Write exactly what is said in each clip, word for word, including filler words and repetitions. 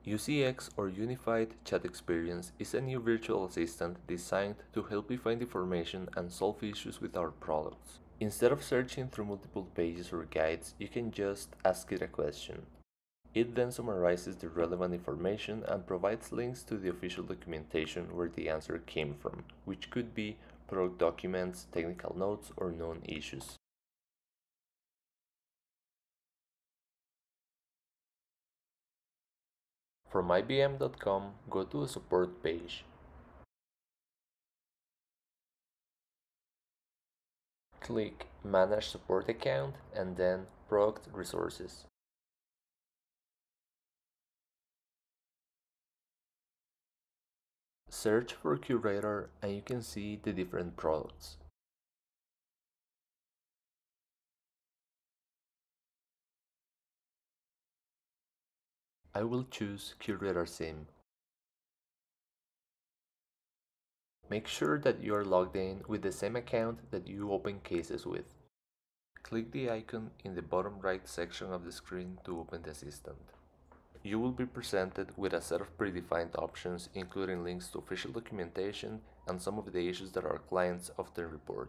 U C X, or Unified Chat Experience, is a new virtual assistant designed to help you find information and solve issues with our products. Instead of searching through multiple pages or guides, you can just ask it a question. It then summarizes the relevant information and provides links to the official documentation where the answer came from, which could be product documents, technical notes, or known issues. From I B M dot com, go to the support page. Click Manage Support Account and then Product Resources. Search for QRadar and you can see the different products. I will choose QRadar SIEM. Make sure that you are logged in with the same account that you open cases with. Click the icon in the bottom right section of the screen to open the assistant. You will be presented with a set of predefined options, including links to official documentation and some of the issues that our clients often report.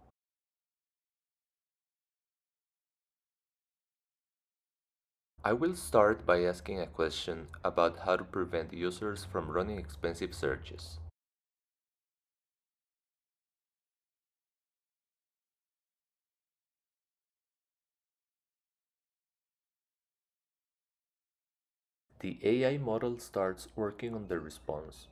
I will start by asking a question about how to prevent users from running expensive searches. The A I model starts working on the response.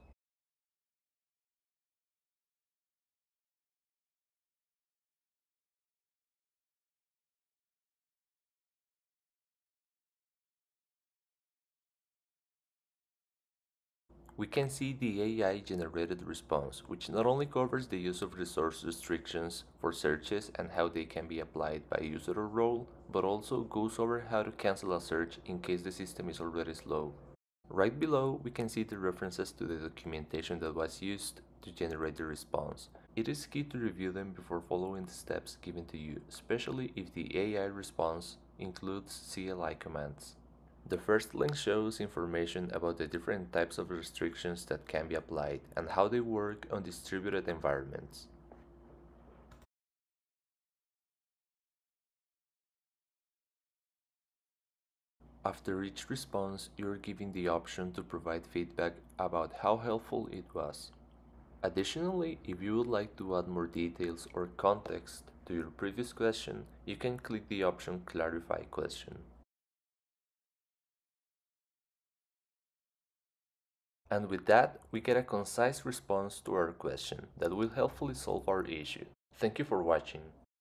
We can see the A I-generated response, which not only covers the use of resource restrictions for searches and how they can be applied by user or role, but also goes over how to cancel a search in case the system is already slow. Right below, we can see the references to the documentation that was used to generate the response. It is key to review them before following the steps given to you, especially if the A I response includes C L I commands. The first link shows information about the different types of restrictions that can be applied and how they work on distributed environments. After each response, you are given the option to provide feedback about how helpful it was. Additionally, if you would like to add more details or context to your previous question, you can click the option Clarify Question. And with that, we get a concise response to our question that will helpfully solve our issue. Thank you for watching.